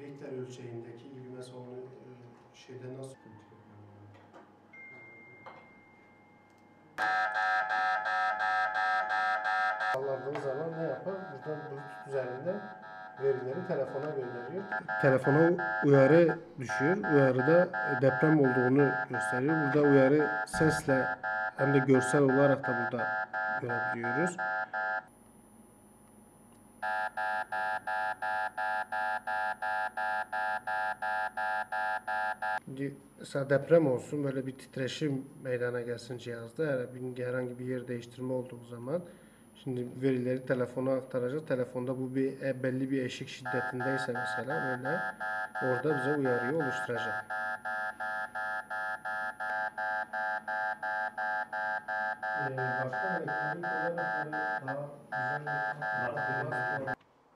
Richter ölçeğindeki gibi mesela onu şeyde nasıl sağlandığı zaman ne yapar? Buradan Bluetooth üzerinden verileri telefona gönderiyor. Telefona uyarı düşüyor. Uyarıda deprem olduğunu gösteriyor. Burada uyarı sesle hem de görsel olarak da burada görebiliyoruz. Mesela deprem olsun, böyle bir titreşim meydana gelsin cihazda, herhangi bir yer değiştirme olduğu zaman şimdi verileri telefona aktaracak. Telefonda bu belli bir eşik şiddetindeyse mesela öyle orada bize uyarıyı oluşturacak. Başka elektronik olarak daha güzel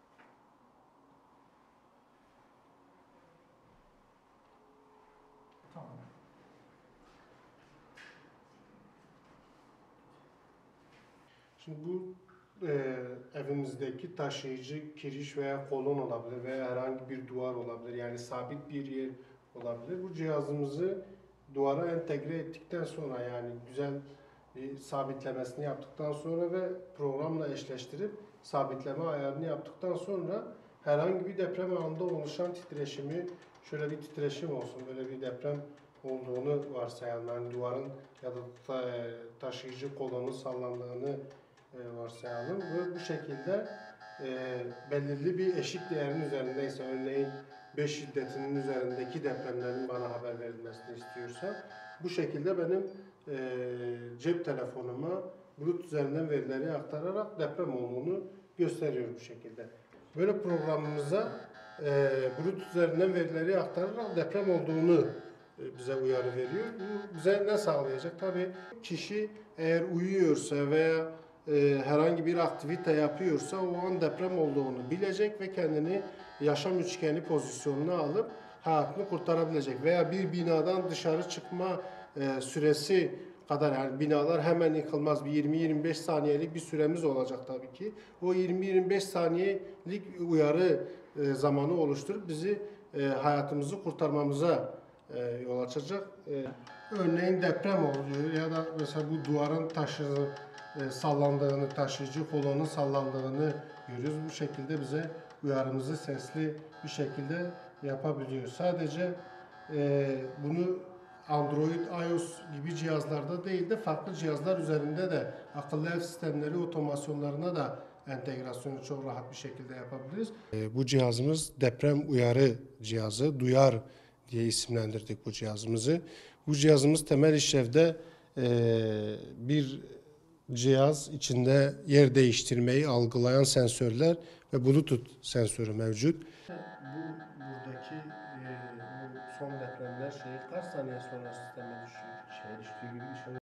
Tamam. Şimdi bu evimizdeki taşıyıcı kiriş veya kolon olabilir veya herhangi bir duvar olabilir. Yani sabit bir yer olabilir. Bu cihazımızı duvara entegre ettikten sonra, yani güzel bir sabitlemesini yaptıktan sonra ve programla eşleştirip sabitleme ayarını yaptıktan sonra herhangi bir deprem anında oluşan titreşimi, şöyle bir titreşim olsun, böyle bir deprem olduğunu varsayalım. Yani duvarın ya da taşıyıcı kolonun sallandığını varsayalım. Bu şekilde belirli bir eşik değerin üzerindeyse, örneğin 5 şiddetinin üzerindeki depremlerin bana haber verilmesini istiyorsa, bu şekilde benim cep telefonuma Bluetooth üzerinden verileri aktararak deprem olduğunu gösteriyor bu şekilde. Böyle programımıza Bluetooth üzerinden verileri aktararak deprem olduğunu bize uyarı veriyor. Bu bize ne sağlayacak? Tabii kişi eğer uyuyorsa veya herhangi bir aktivite yapıyorsa o an deprem olduğunu bilecek ve kendini yaşam üçgeni pozisyonuna alıp hayatını kurtarabilecek. Veya bir binadan dışarı çıkma süresi kadar, yani binalar hemen yıkılmaz. Bir 20-25 saniyelik bir süremiz olacak tabii ki. O 20-25 saniyelik uyarı zamanı oluşturup bizi hayatımızı kurtarmamıza yol açacak. Örneğin deprem oluyor ya da mesela bu duvarın sallandığını, taşıyıcı kolonun sallandığını görüyoruz. Bu şekilde bize uyarımızı sesli bir şekilde yapabiliyor. Sadece bunu Android, iOS gibi cihazlarda değil de farklı cihazlar üzerinde de akıllı ev sistemleri otomasyonlarına da entegrasyonu çok rahat bir şekilde yapabiliriz. Bu cihazımız deprem uyarı cihazı, Duyar diye isimlendirdik bu cihazımızı. Bu cihazımız temel işlevde bir cihaz, içinde yer değiştirmeyi algılayan sensörler ve Bluetooth sensörü mevcut. Buradaki o son depremler kaç saniye sonra sisteme düşüyor? Düştüğü gibi